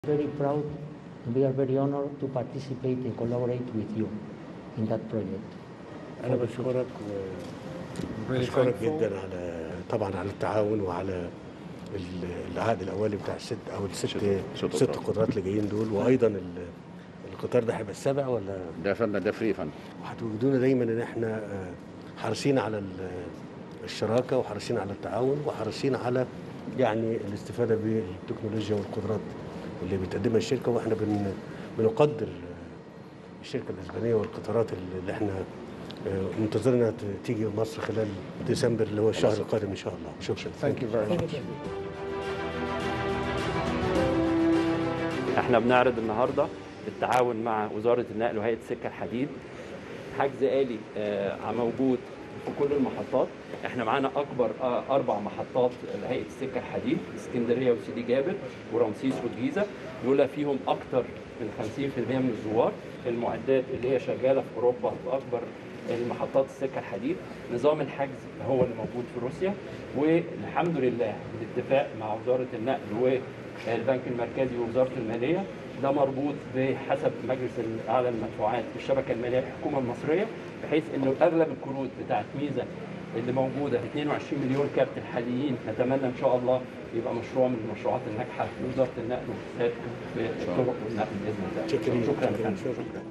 Very proud and we are very honored to participate and collaborate with you in that project. أنا بشكرك وبشكرك جدا على طبعا على التعاون وعلى العقد الأولي بتاع ست قطارات اللي جايين دول، وأيضا القطار ده هيبقى السابع ولا ده فن ده فري فن. وهتوجدونا دايما إن إحنا حريصين على الشراكة وحريصين على التعاون وحريصين على يعني الاستفادة بالتكنولوجيا والقدرات اللي بتقدمها الشركة، واحنا بنقدر الشركة الإسبانية والقطارات اللي احنا منتظرينها تيجي مصر خلال ديسمبر اللي هو الشهر القادم إن شاء الله. شكرا. Thank you very much. احنا بنعرض النهارده بالتعاون مع وزارة النقل وهيئة السكة الحديد حجز آلي موجود في كل المحطات. احنا معانا اكبر 4 محطات لهيئه السكه الحديد، اسكندريه وسيدي جابر ورمسيس والجيزه، دول فيهم اكثر من 50% من الزوار. المعدات اللي هي شغاله في اوروبا في اكبر المحطات السكه الحديد. نظام الحجز هو اللي موجود في روسيا، والحمد لله بالاتفاق مع وزاره النقل والبنك المركزي ووزاره الماليه، ده مربوط بحسب مجلس الاعلى للمدفوعات بالشبكه الماليه الحكومه المصريه، بحيث انه اغلب الكروت بتاعت ميزه اللي موجوده 22 مليون كارت الحاليين نتمنى ان شاء الله يبقى مشروع من المشروعات الناجحه لوزاره النقل والسكك في الطرق والنقل باذن الله. شكرا.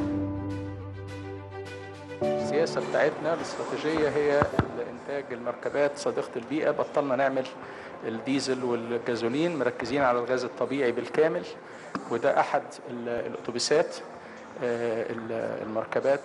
السياسه بتاعتنا الاستراتيجيه هي انتاج المركبات صديقه البيئه. بطلنا نعمل الديزل والجازولين، مركزين على الغاز الطبيعي بالكامل، وده احد الاتوبيسات المركبات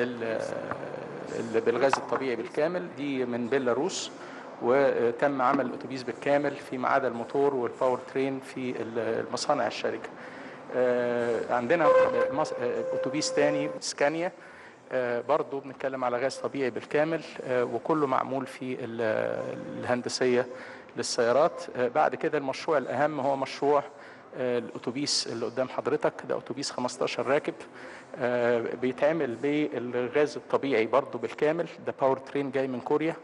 بالغاز الطبيعي بالكامل دي من بيلاروس، وتم عمل الاتوبيس بالكامل فيما عدا الموتور والباور ترين في المصانع الشركه. عندنا اتوبيس تاني سكانيا برضو بنتكلم على غاز طبيعي بالكامل، وكله معمول في الهندسيه للسيارات. بعد كده المشروع الاهم هو مشروع الاتوبيس اللي قدام حضرتك، ده اتوبيس 15 راكب بيتعمل بالغاز الطبيعي برضو بالكامل، ده باور ترين جاي من كوريا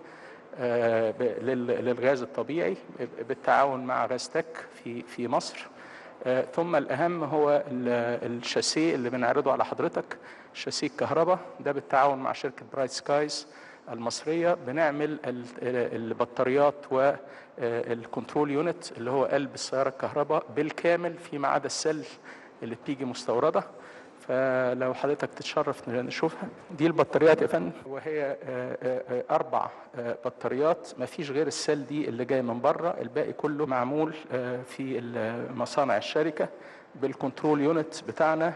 للغاز الطبيعي بالتعاون مع غازتك في مصر. ثم الأهم هو الشاسيه اللي بنعرضه على حضرتك، شاسيه الكهرباء، ده بالتعاون مع شركة برايت سكايز المصرية. بنعمل البطاريات والكنترول يونت اللي هو قلب السيارة الكهرباء بالكامل فيما عدا السل اللي بتيجي مستوردة. فلو حضرتك تتشرف نشوفها، دي البطاريات يا فندم، وهي 4 بطاريات، ما فيش غير السل دي اللي جاي من بره، الباقي كله معمول في مصانع الشركة بالكنترول يونت بتاعنا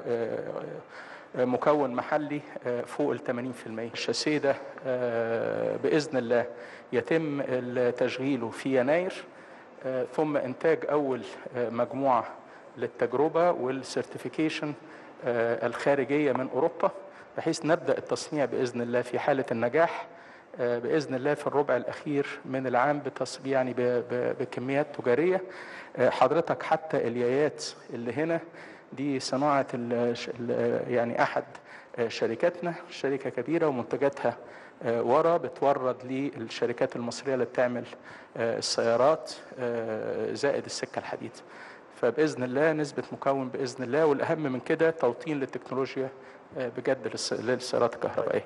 مكون محلي فوق 80%. الشاسيه ده بإذن الله يتم تشغيله في يناير، ثم إنتاج أول مجموعة للتجربة والسيرتيفيكيشن الخارجية من أوروبا، بحيث نبدأ التصنيع بإذن الله في حالة النجاح بإذن الله في الربع الأخير من العام يعني بكميات تجارية. حضرتك حتى اليايات اللي هنا دي صناعة يعني أحد شركاتنا، شركة كبيرة ومنتجاتها ورا بتورد للشركات المصرية اللي بتعمل السيارات زائد السكة الحديد. فبإذن الله نسبة مكون بإذن الله، والأهم من كده توطين للتكنولوجيا بجد للسيارات الكهربائية.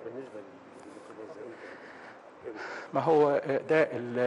ما هو ده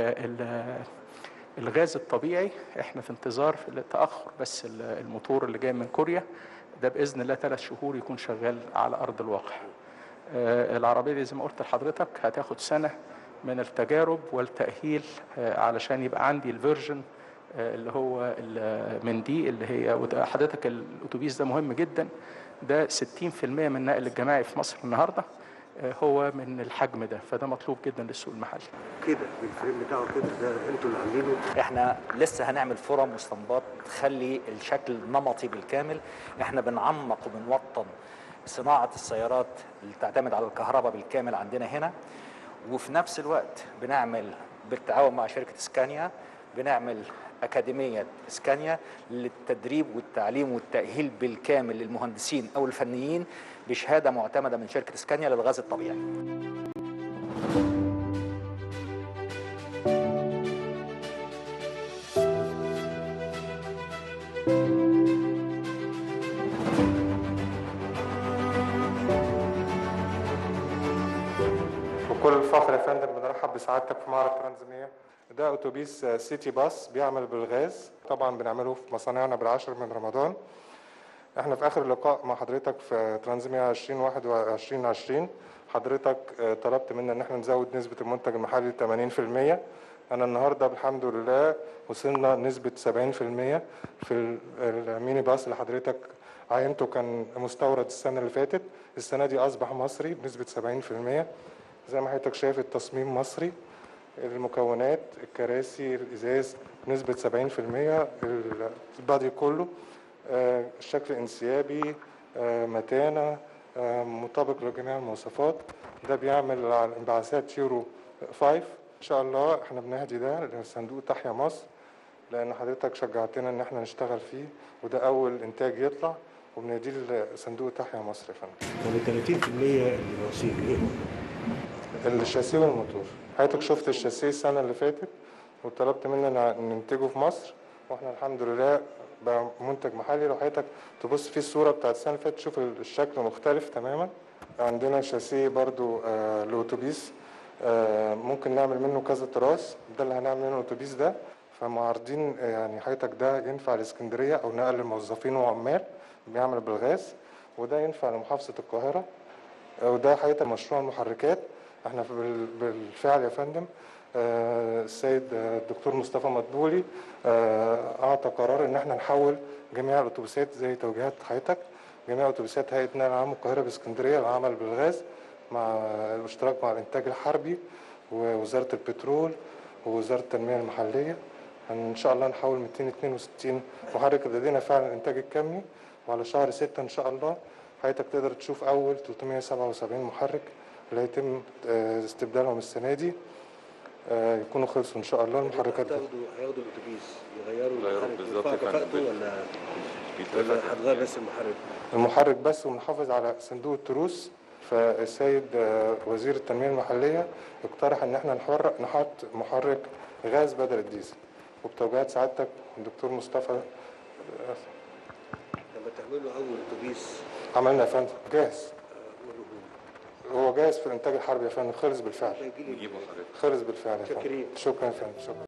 الغاز الطبيعي، احنا في انتظار التأخر بس الموتور اللي جاي من كوريا ده بإذن الله 3 شهور يكون شغال على أرض الواقع. العربية دي زي ما قلت لحضرتك هتاخد سنة من التجارب والتأهيل علشان يبقى عندي الفيرجن اللي هو من دي اللي هي، وده حضرتك الأتوبيس ده مهم جدا، ده 60% من النقل الجماعي في مصر النهارده هو من الحجم ده، فده مطلوب جدا للسوق المحلي. كده بالفريم بتاعه كده ده انتوا اللي عاملينه؟ احنا لسه هنعمل فرم واستنباط تخلي الشكل نمطي بالكامل. احنا بنعمق وبنوطن صناعة السيارات اللي تعتمد على الكهرباء بالكامل عندنا هنا، وفي نفس الوقت بنعمل بالتعاون مع شركة اسكانيا بنعمل أكاديمية اسكانيا للتدريب والتعليم والتأهيل بالكامل للمهندسين أو الفنيين بشهادة معتمدة من شركة اسكانيا للغاز الطبيعي. سعادتك في معرض ترانزمية. ده أتوبيس سيتي باص بيعمل بالغاز، طبعا بنعمله في مصانعنا بالعاشر من رمضان. احنا في آخر لقاء مع حضرتك في ترانزمية 2021 حضرتك طلبت منا ان احنا نزود نسبة المنتج المحلي ل 80%. أنا النهاردة الحمد لله وصلنا نسبة 70% في الميني باص اللي حضرتك عينته، كان مستورد السنة اللي فاتت، السنة دي أصبح مصري بنسبة 70%. زي ما حضرتك شايف التصميم مصري، المكونات الكراسي الإزاز بنسبة 70%، البادي كله الشكل انسيابي متانة مطابق لجميع المواصفات. ده بيعمل على انبعاثات يورو 5. ان شاء الله احنا بنهدي ده لصندوق تحيا مصر، لان حضرتك شجعتنا ان احنا نشتغل فيه، وده اول انتاج يطلع وبنديه لصندوق تحيا مصر يا فندم. يعني 30% اللي ناقصين ايه؟ الشاسيه والموتور. حضرتك شفت الشاسيه السنه اللي فاتت وطلبت مننا ننتجه في مصر، واحنا الحمد لله بقى منتج محلي. لو حضرتك تبص في الصوره بتاعت السنه اللي فاتت تشوف الشكل مختلف تماما. عندنا شاسيه برضو لأتوبيس ممكن نعمل منه كذا تراس، ده اللي هنعمل منه الأتوبيس ده. فمعارضين يعني حضرتك ده ينفع لإسكندرية أو نقل موظفين وعمال، بيعمل بالغاز، وده ينفع لمحافظة القاهرة. وده حقيقة مشروع المحركات. احنا بالفعل يا فندم السيد الدكتور مصطفى مدبولي اعطى قرار ان احنا نحول جميع الاتوبيسات زي توجيهات حضرتك، جميع اتوبيسات هيئة نقل العام القاهرة باسكندرية للعمل بالغاز مع الاشتراك مع الانتاج الحربي ووزارة البترول ووزارة التنمية المحلية. ان شاء الله نحول 262 محرك لدينا فعلا الانتاج الكمي، وعلى شهر 6 ان شاء الله حضرتك تقدر تشوف اول 377 محرك اللي هيتم استبدالهم السنه دي يكونوا خلصوا ان شاء الله. المحركات هياخدوا الاتوبيس يغيروا بالظبط كفاءته ولا هتغير بس المحرك بس، ونحافظ على صندوق التروس. فالسيد وزير التنميه المحليه اقترح ان احنا نحط محرك غاز بدل الديزل، وبتوجيهات سعادتك الدكتور مصطفى. لما تعملوا اول اتوبيس عملنا يا فندم جاهز، هو جاهز في الانتاج الحربي يا فندم، خلص بالفعل. خلص بالفعل يا فندم. شكرا يا فندم. شكرا.